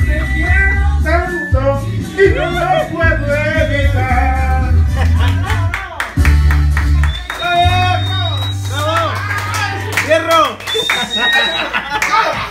te quiero tanto y no lo puedo evitar. ¡Bravo! ¡Bravo! ¡Hierro!